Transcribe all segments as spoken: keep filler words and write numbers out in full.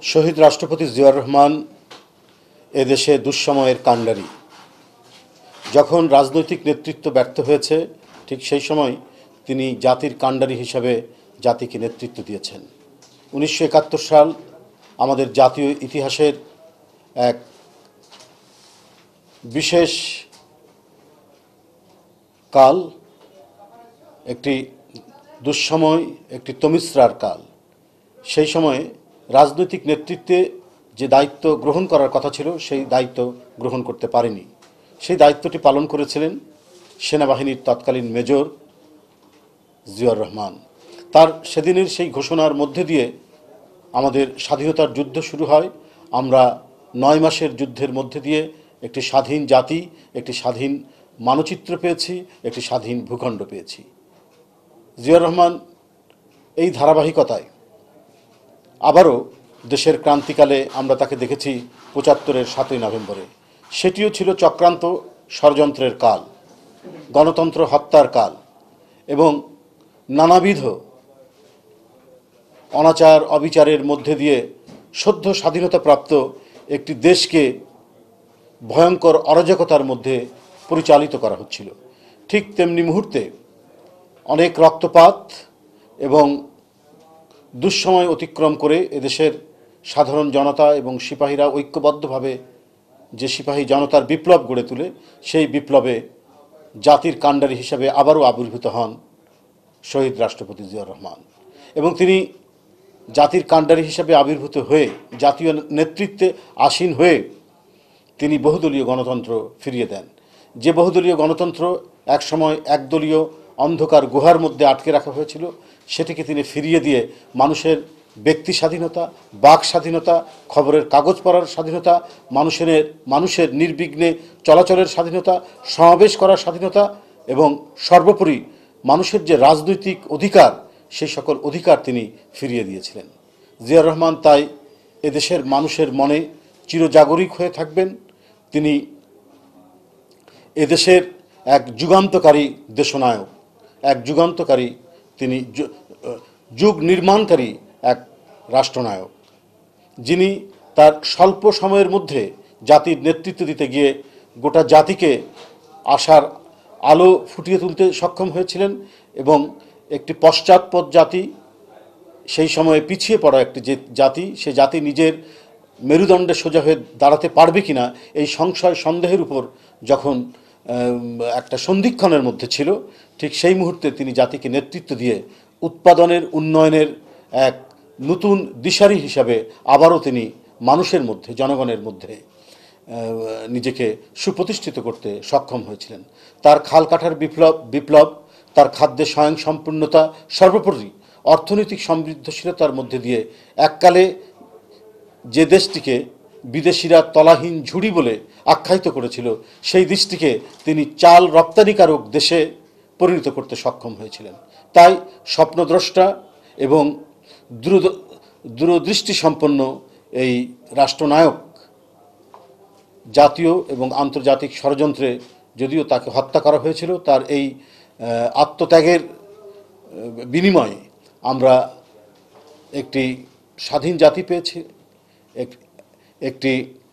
শহীদ রাষ্ট্রপতি জিয়াউর রহমান এদেশে দুঃসময়ের কাণ্ডারি। যখন রাজনৈতিক নেতৃত্ব ব্যর্থ হয়েছে ঠিক সেই সময় তিনি জাতির কাণ্ডারি হিসাবে জাতিকে নেতৃত্ব দিয়েছেন। উনিশশো একাত্তর সাল আমাদের জাতীয় ইতিহাসের এক বিশেষ কাল, একটি দুঃসময়, একটি তমিশ্রার কাল। সেই সময়ে রাজনৈতিক নেতৃত্বে যে দায়িত্ব গ্রহণ করার কথা ছিল সেই দায়িত্ব গ্রহণ করতে পারেনি। সেই দায়িত্বটি পালন করেছিলেন সেনাবাহিনীর তৎকালীন মেজর জিয়াউর রহমান। তার সেদিনের সেই ঘোষণার মধ্যে দিয়ে আমাদের স্বাধীনতার যুদ্ধ শুরু হয়। আমরা নয় মাসের যুদ্ধের মধ্যে দিয়ে একটি স্বাধীন জাতি, একটি স্বাধীন মানচিত্র পেয়েছি, একটি স্বাধীন ভূখণ্ড পেয়েছি। জিয়াউর রহমান এই ধারাবাহিকতায় আবারও দেশের ক্রান্তিকালে আমরা তাকে দেখেছি পঁচাত্তরের সাতই নভেম্বরে। সেটিও ছিল চক্রান্ত ষড়যন্ত্রের কাল, গণতন্ত্র হত্যার কাল এবং নানাবিধ অনাচার অবিচারের মধ্যে দিয়ে সদ্য স্বাধীনতাপ্রাপ্ত একটি দেশকে ভয়ঙ্কর অরাজকতার মধ্যে পরিচালিত করা হচ্ছিল। ঠিক তেমনি মুহূর্তে অনেক রক্তপাত এবং দুঃসময় অতিক্রম করে এদেশের সাধারণ জনতা এবং সিপাহীরা ঐক্যবদ্ধভাবে যে সিপাহী জনতার বিপ্লব গড়ে তুলে, সেই বিপ্লবে জাতির কাণ্ডারি হিসাবে আবারও আবির্ভূত হন শহীদ রাষ্ট্রপতি জিয়াউর রহমান। এবং তিনি জাতির কাণ্ডারি হিসাবে আবির্ভূত হয়ে জাতীয় নেতৃত্বে আসীন হয়ে তিনি বহুদলীয় গণতন্ত্র ফিরিয়ে দেন। যে বহুদলীয় গণতন্ত্র একসময় একদলীয় অন্ধকার গুহার মধ্যে আটকে রাখা হয়েছিল, সেটিকে তিনি ফিরিয়ে দিয়ে মানুষের ব্যক্তি স্বাধীনতা, বাক স্বাধীনতা, খবরের কাগজ পড়ার স্বাধীনতা, মানুষের মানুষের নির্বিঘ্নে চলাচলের স্বাধীনতা, সমাবেশ করার স্বাধীনতা এবং সর্বোপরি মানুষের যে রাজনৈতিক অধিকার, সেই সকল অধিকার তিনি ফিরিয়ে দিয়েছিলেন। জিয়াউর রহমান তাই এদেশের মানুষের মনে চিরজাগরিক হয়ে থাকবেন। তিনি এদেশের এক যুগান্তকারী দেশনায়ক, এক যুগান্তকারী, তিনি যুগ নির্মাণকারী এক রাষ্ট্রনায়ক, যিনি তার স্বল্প সময়ের মধ্যে জাতির নেতৃত্ব দিতে গিয়ে গোটা জাতিকে আশার আলো ফুটিয়ে তুলতে সক্ষম হয়েছিলেন এবং একটি পশ্চাৎপদ জাতি, সেই সময়ে পিছিয়ে পড়া একটি যে জাতি, সে জাতি নিজের মেরুদণ্ডে সোজা হয়ে দাঁড়াতে পারবে কিনা এই সংশয় সন্দেহের উপর যখন একটা সন্ধিক্ষণের মধ্যে ছিল, ঠিক সেই মুহূর্তে তিনি জাতিকে নেতৃত্ব দিয়ে উৎপাদনের, উন্নয়নের এক নতুন দিশারি হিসাবে আবারও তিনি মানুষের মধ্যে, জনগণের মধ্যে নিজেকে সুপ্রতিষ্ঠিত করতে সক্ষম হয়েছিলেন। তার খাল কাটার বিপ্লব বিপ্লব তার খাদ্যে স্বয়ংসম্পূর্ণতা, সর্বোপরি অর্থনৈতিক সমৃদ্ধশীলতার মধ্যে দিয়ে এককালে যে দেশটিকে বিদেশিরা তলাহীন ঝুড়ি বলে আখ্যায়িত করেছিল, সেই দেশটিকে তিনি চাল রপ্তানিকারক দেশে পরিণত করতে সক্ষম হয়েছিলেন। তাই স্বপ্নদ্রষ্টা এবং দূর দূরদৃষ্টি সম্পন্ন এই রাষ্ট্রনায়ক জাতীয় এবং আন্তর্জাতিক ষড়যন্ত্রে যদিও তাকে হত্যা করা হয়েছিল, তার এই আত্মত্যাগের বিনিময়ে আমরা একটি স্বাধীন জাতি পেয়েছি, একটি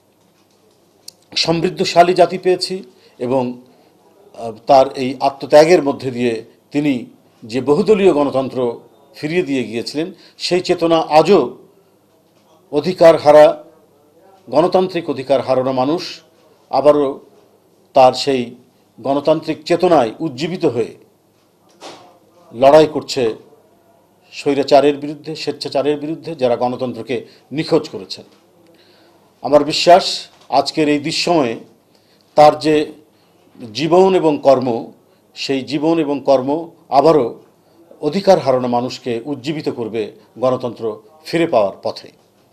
সমৃদ্ধশালী জাতি পেয়েছি এবং তার এই আত্মত্যাগের মধ্যে দিয়ে তিনি যে বহুদলীয় গণতন্ত্র ফিরিয়ে দিয়ে গিয়েছিলেন, সেই চেতনা আজও অধিকার হারা, গণতান্ত্রিক অধিকার হারানো মানুষ আবারও তার সেই গণতান্ত্রিক চেতনায় উজ্জীবিত হয়ে লড়াই করছে স্বৈরাচারের বিরুদ্ধে, স্বেচ্ছাচারের বিরুদ্ধে, যারা গণতন্ত্রকে নিখোঁজ করেছেন। আমার বিশ্বাস আজকের এই দুঃসময়ে তার যে জীবন এবং কর্ম, সেই জীবন এবং কর্ম আবারও অধিকার হারানো মানুষকে উজ্জীবিত করবে গণতন্ত্র ফিরে পাওয়ার পথে।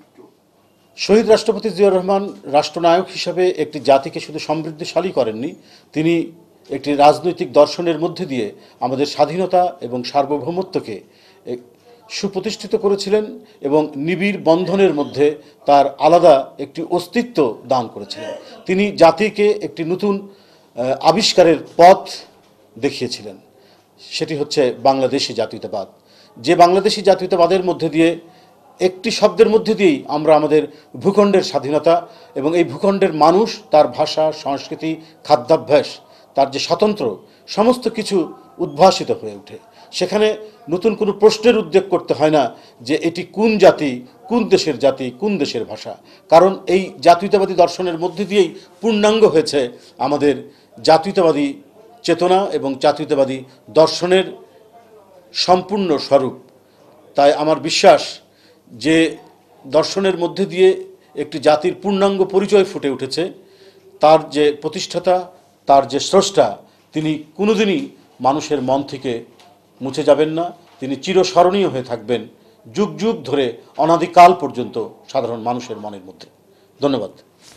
শহীদ রাষ্ট্রপতি জিয়াউর রহমান রাষ্ট্রনায়ক হিসাবে একটি জাতিকে শুধু সমৃদ্ধশালী করেননি, তিনি একটি রাজনৈতিক দর্শনের মধ্যে দিয়ে আমাদের স্বাধীনতা এবং সার্বভৌমত্বকে সুপ্রতিষ্ঠিত করেছিলেন এবং নিবিড় বন্ধনের মধ্যে তার আলাদা একটি অস্তিত্ব দান করেছিলেন। তিনি জাতিকে একটি নতুন আবিষ্কারের পথ দেখিয়েছিলেন, সেটি হচ্ছে বাংলাদেশি জাতীয়তাবাদ। যে বাংলাদেশি জাতীয়তাবাদের মধ্যে দিয়ে একটি শব্দের মধ্যে দিয়েই আমরা আমাদের ভূখণ্ডের স্বাধীনতা এবং এই ভূখণ্ডের মানুষ তার ভাষা, সংস্কৃতি, খাদ্যাভ্যাস, তার যে স্বাতন্ত্র সমস্ত কিছু উদ্ভাসিত হয়ে ওঠে। সেখানে নতুন কোনো প্রশ্নের উদ্বেগ করতে হয় না যে এটি কোন জাতি, কোন দেশের জাতি, কোন দেশের ভাষা, কারণ এই জাতীয়তাবাদী দর্শনের মধ্যে দিয়েই পূর্ণাঙ্গ হয়েছে আমাদের জাতীয়তাবাদী চেতনা এবং জাতীয়তাবাদী দর্শনের সম্পূর্ণ স্বরূপ। তাই আমার বিশ্বাস যে দর্শনের মধ্যে দিয়ে একটি জাতির পূর্ণাঙ্গ পরিচয় ফুটে উঠেছে, তার যে প্রতিষ্ঠাতা, তার যে স্রষ্টা, তিনি কোনোদিনই মানুষের মন থেকে মুছে যাবেন না, তিনি চিরস্মরণীয় হয়ে থাকবেন যুগ যুগ ধরে, অনাদিকাল পর্যন্ত সাধারণ মানুষের মনের মধ্যে। ধন্যবাদ।